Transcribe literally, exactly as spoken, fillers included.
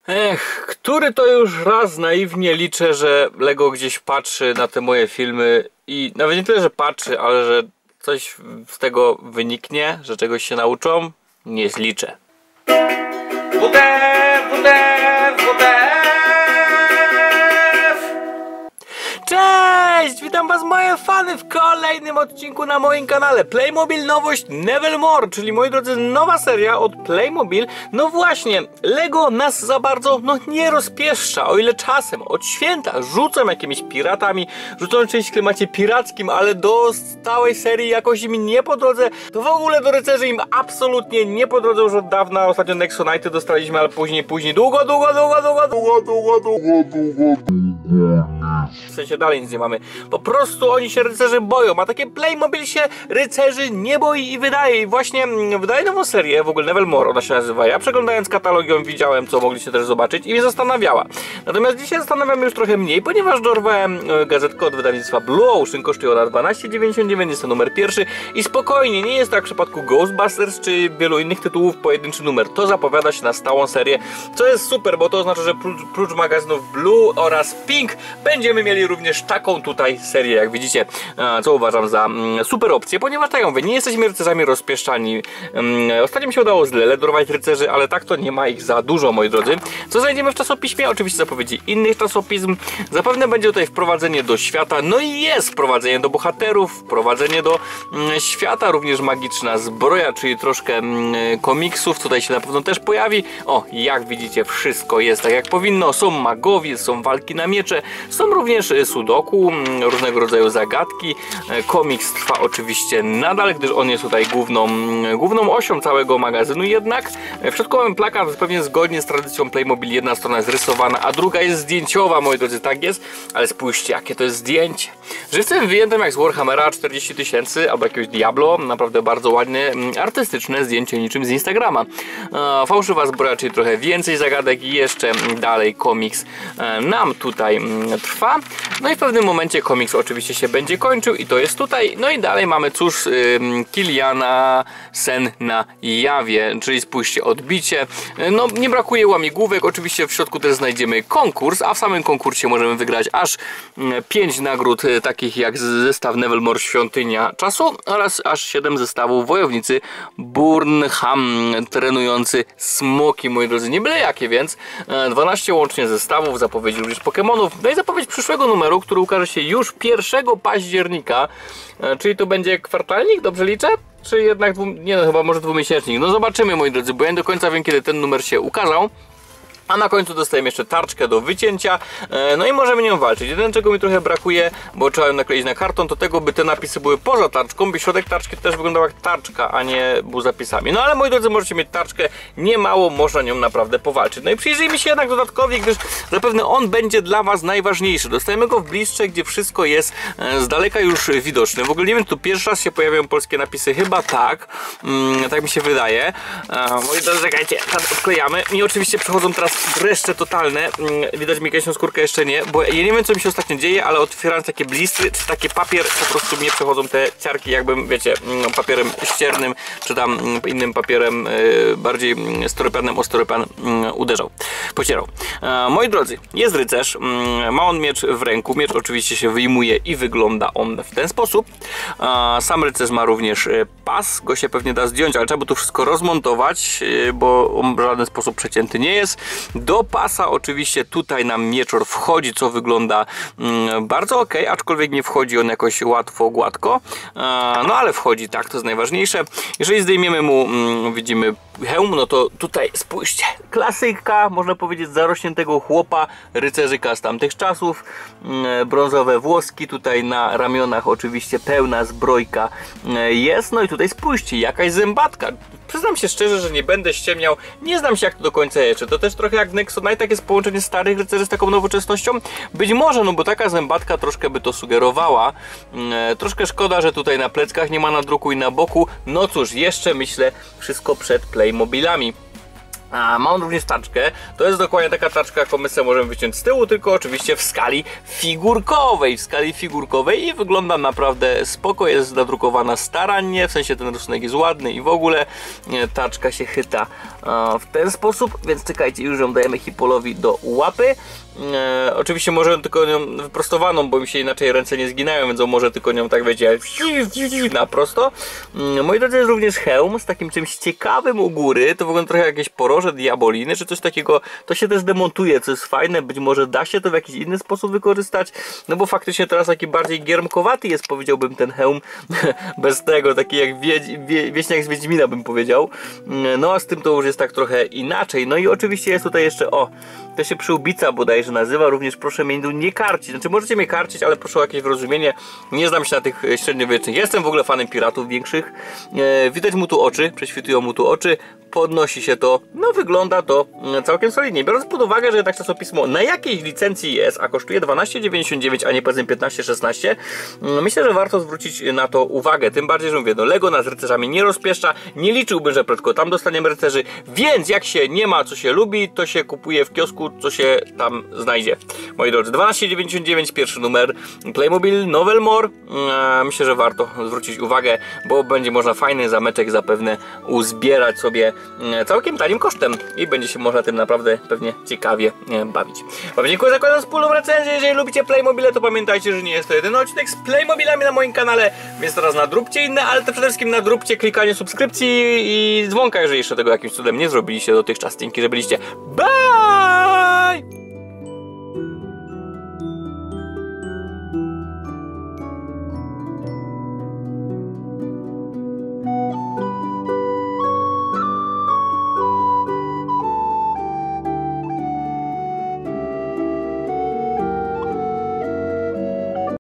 Ech, który to już raz naiwnie liczę, że Lego gdzieś patrzy na te moje filmy i nawet nie tyle, że patrzy, ale że coś z tego wyniknie, że czegoś się nauczą, nie zliczę. W D F, W D F, W D F! Cześć! Witam was moje fany w kolejnym odcinku na moim kanale Playmobil nowość Nevermore, czyli moi drodzy nowa seria od Playmobil. No właśnie, Lego nas za bardzo no nie rozpieszcza, o ile czasem od święta rzucą jakimiś piratami, rzucą czymś w klimacie pirackim, ale do stałej serii jakoś im nie po drodze, to w ogóle do rycerzy im absolutnie nie po drodze już od dawna. Ostatnio Nexonite dostaliśmy, ale później, później, długo, długo, długo, długo, długo, długo, długo, długo, długo. W sensie dalej nic nie mamy. Po prostu oni się rycerzy boją, a takie Playmobil się rycerzy nie boi i wydaje. I właśnie wydaje nową serię, w ogóle Nevermore ona się nazywa. Ja przeglądając katalog ją widziałem, co mogliście też zobaczyć i mnie zastanawiała. Natomiast dzisiaj zastanawiam już trochę mniej, ponieważ dorwałem gazetkę od wydawnictwa Blue Ocean, kosztuje ona dwanaście dziewięćdziesiąt dziewięć, jest to numer pierwszy i spokojnie, nie jest tak w przypadku Ghostbusters czy wielu innych tytułów pojedynczy numer. To zapowiada się na stałą serię, co jest super, bo to oznacza, że prócz, prócz magazynów Blue oraz Pink będziemy mieli również taką tutaj serię, jak widzicie, co uważam za super opcję, ponieważ tak jak mówię, nie jesteśmy rycerzami rozpieszczani. Ostatnio mi się udało z Lele dorwać rycerzy, ale tak to nie ma ich za dużo, moi drodzy. Co znajdziemy w czasopiśmie? Oczywiście zapowiedzi innych czasopism. Zapewne będzie tutaj wprowadzenie do świata, no i jest wprowadzenie do bohaterów, wprowadzenie do świata, również magiczna zbroja, czyli troszkę komiksów, tutaj się na pewno też pojawi. O, jak widzicie, wszystko jest tak jak powinno, są magowie, są walki na miecze, są również sudoku, różnego rodzaju zagadki. Komiks trwa oczywiście nadal, gdyż on jest tutaj główną, główną osią całego magazynu, jednak w środku mamy plakat, pewnie zgodnie z tradycją Playmobil, jedna strona jest rysowana, a druga jest zdjęciowa, moi drodzy, tak jest, ale spójrzcie, jakie to jest zdjęcie. Żywcem wyjętym jak z Warhammera czterdzieści tysięcy, albo jakiegoś Diablo, naprawdę bardzo ładne, artystyczne zdjęcie, niczym z Instagrama. Fałszywa zbroja, czyli trochę więcej zagadek i jeszcze dalej komiks nam tutaj trwa. No i w pewnym momencie komiks oczywiście się będzie kończył i to jest tutaj. No i dalej mamy, cóż, yy, Kiliana Sen na jawie, czyli spójrzcie, odbicie. No nie brakuje łamigłówek, oczywiście w środku też znajdziemy konkurs, a w samym konkursie możemy wygrać aż pięć nagród, yy, takich jak zestaw Nevermore Świątynia Czasu oraz aż siedem zestawów Wojownicy Burnham trenujący smoki, moi drodzy, nie byle jakie, więc yy, dwanaście łącznie zestawów, zapowiedzi również Pokemonów, no i zapowiedź przyszłego numeru, który ukaże się już pierwszego października, czyli to będzie kwartalnik, dobrze liczę? Czy jednak, dwu... nie no, chyba może dwumiesięcznik. No zobaczymy, moi drodzy, bo ja nie do końca wiem, kiedy ten numer się ukazał. A na końcu dostajemy jeszcze tarczkę do wycięcia, no i możemy nią walczyć. Jedyne, czego mi trochę brakuje, bo trzeba ją nakleić na karton, to tego, by te napisy były poza tarczką, by środek tarczki też wyglądał jak tarczka, a nie był zapisami. No ale moi drodzy, możecie mieć tarczkę, nie mało, można nią naprawdę powalczyć. No i przyjrzyjmy się jednak dodatkowi, gdyż zapewne on będzie dla was najważniejszy. Dostajemy go w bliższe, gdzie wszystko jest z daleka już widoczne. W ogóle nie wiem, tu pierwszy raz się pojawiają polskie napisy, chyba tak, hmm, tak mi się wydaje. Moi drodzy, czekajcie, teraz odklejamy i oczywiście przechodzą teraz dreszcze totalne, widać miękką skórkę jeszcze nie, bo ja nie wiem, co mi się ostatnio dzieje, ale otwierając takie blistry, czy taki papier, po prostu mnie przechodzą te ciarki, jakbym, wiecie, papierem ściernym, czy tam innym papierem bardziej styropianem o styropian uderzał, pocierał. Moi drodzy, jest rycerz, ma on miecz w ręku, miecz oczywiście się wyjmuje i wygląda on w ten sposób. Sam rycerz ma również pas, go się pewnie da zdjąć, ale trzeba by to wszystko rozmontować, bo on w żaden sposób przecięty nie jest. Do pasa oczywiście tutaj nam mieczor wchodzi, co wygląda mm, bardzo ok, aczkolwiek nie wchodzi on jakoś łatwo, gładko, e, no ale wchodzi, tak, to jest najważniejsze. Jeżeli zdejmiemy mu, mm, widzimy hełm, no to tutaj spójrzcie, klasyka, można powiedzieć, zarośniętego chłopa, rycerzyka z tamtych czasów, mm, brązowe włoski, tutaj na ramionach oczywiście pełna zbrojka e, jest, no i tutaj spójrzcie, jakaś zębatka. Przyznam się szczerze, że nie będę ściemniał, nie znam się jak to do końca jest. Czy to też trochę jak w Nexonite jest połączenie starych rycerzy z taką nowoczesnością? Być może, no bo taka zębatka troszkę by to sugerowała. E, troszkę szkoda, że tutaj na pleckach nie ma nadruku i na boku. No cóż, jeszcze myślę, wszystko przed Playmobilami. A mam również taczkę, to jest dokładnie taka taczka, jaką my sobie możemy wyciąć z tyłu, tylko oczywiście w skali figurkowej, w skali figurkowej i wygląda naprawdę spoko, jest nadrukowana starannie, w sensie ten rysunek jest ładny i w ogóle nie, taczka się chyta e, w ten sposób, więc czekajcie, już ją dajemy Hipolowi do łapy. E, oczywiście może tylko nią wyprostowaną, bo mi się inaczej ręce nie zginają, więc on może tylko nią tak wiecie na prosto. E, moi drodzy, jest również hełm z takim czymś ciekawym u góry, to wygląda trochę jakieś poroże diaboliny, czy coś takiego, to się też demontuje, co jest fajne, być może da się to w jakiś inny sposób wykorzystać, no bo faktycznie teraz taki bardziej giermkowaty jest, powiedziałbym, ten hełm, bez tego, taki jak wie, wie, wieśniak z Wiedźmina, bym powiedział, no a z tym to już jest tak trochę inaczej. No i oczywiście jest tutaj jeszcze, o, to się przyłbica bodajże nazywa, również proszę mnie nie karcić, znaczy możecie mnie karcić, ale proszę o jakieś wyrozumienie, nie znam się na tych średniowiecznych, jestem w ogóle fanem piratów większych, e, widać mu tu oczy, prześwitują mu tu oczy, podnosi się to, no wygląda to całkiem solidnie, biorąc pod uwagę, że jednak czasopismo na jakiejś licencji jest, a kosztuje dwanaście dziewięćdziesiąt dziewięć, a nie powiedzmy piętnaście szesnaście, myślę, że warto zwrócić na to uwagę, tym bardziej, że mówię, no Lego nas rycerzami nie rozpieszcza, nie liczyłbym, że prędko tam dostaniemy rycerzy, więc jak się nie ma, co się lubi, to się kupuje w kiosku, co się tam znajdzie. Moi drodzy, dwanaście dziewięćdziesiąt dziewięć, pierwszy numer, Playmobil Novel More, myślę, że warto zwrócić uwagę, bo będzie można fajny zameczek zapewne uzbierać sobie całkiem tanim kosztem i będzie się można tym naprawdę pewnie ciekawie bawić. Bardzo dziękuję za kolejną wspólną recenzję. Jeżeli lubicie Playmobile, to pamiętajcie, że nie jest to jedyny odcinek z Playmobilami na moim kanale, więc teraz nadróbcie inne, ale to przede wszystkim nadróbcie klikanie subskrypcji i dzwonka, jeżeli jeszcze tego jakimś cudem nie zrobiliście dotychczas. Dzięki, że byliście. Bye!